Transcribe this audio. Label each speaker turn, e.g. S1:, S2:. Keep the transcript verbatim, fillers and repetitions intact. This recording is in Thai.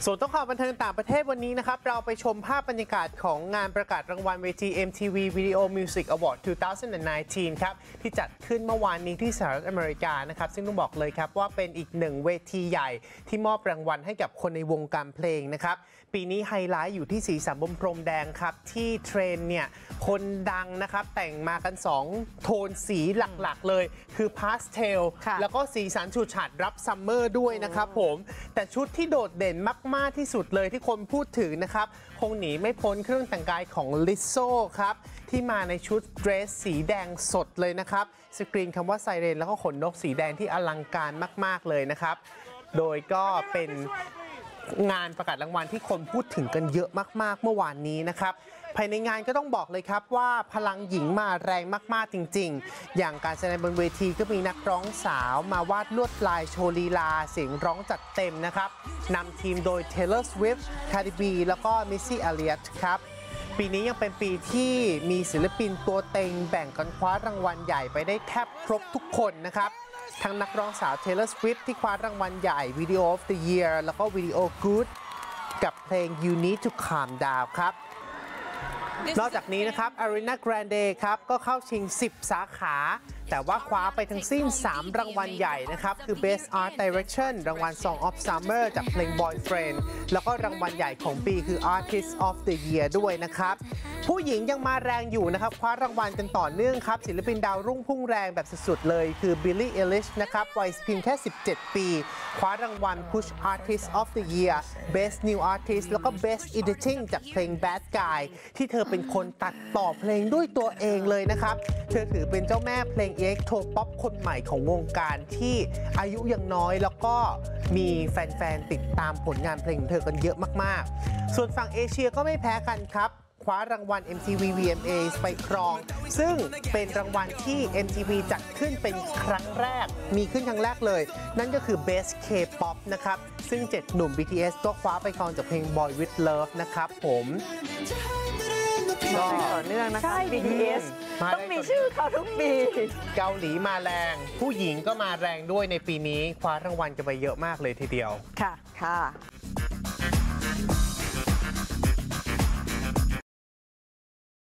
S1: ส่วนต้องข่าวบันเทิงต่างประเทศวันนี้นะครับเราไปชมภาพบรรยากาศของงานประกาศรางวัลเวที เอ็ม ที วี Video Music Award สองพันสิบเก้า ครับที่จัดขึ้นเมื่อวานนี้ที่สหรัฐอเมริกานะครับซึ่งต้องบอกเลยครับว่าเป็นอีกหนึ่งเวทีใหญ่ที่มอบรางวัลให้กับคนในวงการเพลงนะครับปีนี้ไฮไลท์อยู่ที่สีสันบนพรมแดงครับที่เทรนเนี่ยคนดังนะครับแต่งมากันสองโทนสีหลักๆเลยคือพาสเทลแล้วก็สีสันฉูดฉาดรับซัมเมอร์ด้วยนะครับผมแต่ชุดที่โดดเด่นมากๆที่สุดเลยที่คนพูดถึงนะครับคงหนีไม่พ้นเครื่องแต่งกายของลิโซ่ครับที่มาในชุดเดรสสีแดงสดเลยนะครับสกรีนคำว่าไซเรนแล้วก็ขนนกสีแดงที่อลังการมากๆเลยนะครับโดยก็เป็นงานประกาศรางวัลที่คนพูดถึงกันเยอะมากๆเมื่อวานนี้นะครับภายในงานก็ต้องบอกเลยครับว่าพลังหญิงมาแรงมากๆจริงๆอย่างการแสดงบนเวทีก็มีนักร้องสาวมาวาดลวดลายโชว์ลีลาเสียงร้องจัดเต็มนะครับนำทีมโดย Taylor Swift Cardi B แล้วก็ Missy Elliott ครับปีนี้ยังเป็นปีที่มีศิลปินตัวเต็งแบ่งกันคว้ารางวัลใหญ่ไปได้แทบครบทุกคนนะครับทั้งนักร้องสาว Taylor Swift ที่คว้ารางวัลใหญ่ Video of the Year แล้วก็ Video Good กับเพลง You Need to Calm Down ครับนอกจากนี้นะครับ Ariana Grande ครับก็เข้าชิงสิบสาขาแต่ว่าคว้าไปทั้งสิ้นสามรางวัลใหญ่นะครับคือ Best Art Direction รางวัล Song of Summer จากเพลง Boyfriend แล้วก็รางวัลใหญ่ของปีคือ Artist of the Year ด้วยนะครับผู้หญิงยังมาแรงอยู่นะครับคว้ารางวัลกันต่อเนื่องครับศิลปินดาวรุ่งพุ่งแรงแบบสุดๆเลยคือ Billie Eilish นะครับวัยเพียงแค่สิบเจ็ดปีคว้ารางวัล Push Artist of the Year Best New Artist แล้วก็ Best Editing จากเพลง Bad Guy ที่เธอเป็นคนตัดต่อเพลงด้วยตัวเองเลยนะครับเธอถือเป็นเจ้าแม่เพลงอิเล็กโทรป๊อปคนใหม่ของวงการที่อายุยังน้อยแล้วก็มีแฟนๆติดตามผลงานเพลงของเธอกันเยอะมากๆส่วนฝั่งเอเชียก็ไม่แพ้กันครับคว้ารางวัล เอ็ม ที วี วี เอ็ม เอ ไปครองซึ่งเป็นรางวัลที่ เอ็ม ที วี จัดขึ้นเป็นครั้งแรกมีขึ้นครั้งแรกเลยนั่นก็คือ Best K-pop นะครับซึ่งเจ็ดหนุ่ม บี ที เอส ก็คว้าไปครองจากเพลง Boy with Love นะครับผม
S2: ก็ต่อเนื่องนะคะ บี ที เอส ต้องมีชื่อเขาทุกปี
S1: เกาหลีมาแรงผู้หญิงก็มาแรงด้วยในปีนี้คว้ารางวัลกันไปเยอะมากเลยทีเดียว
S2: ค่ะค่ะ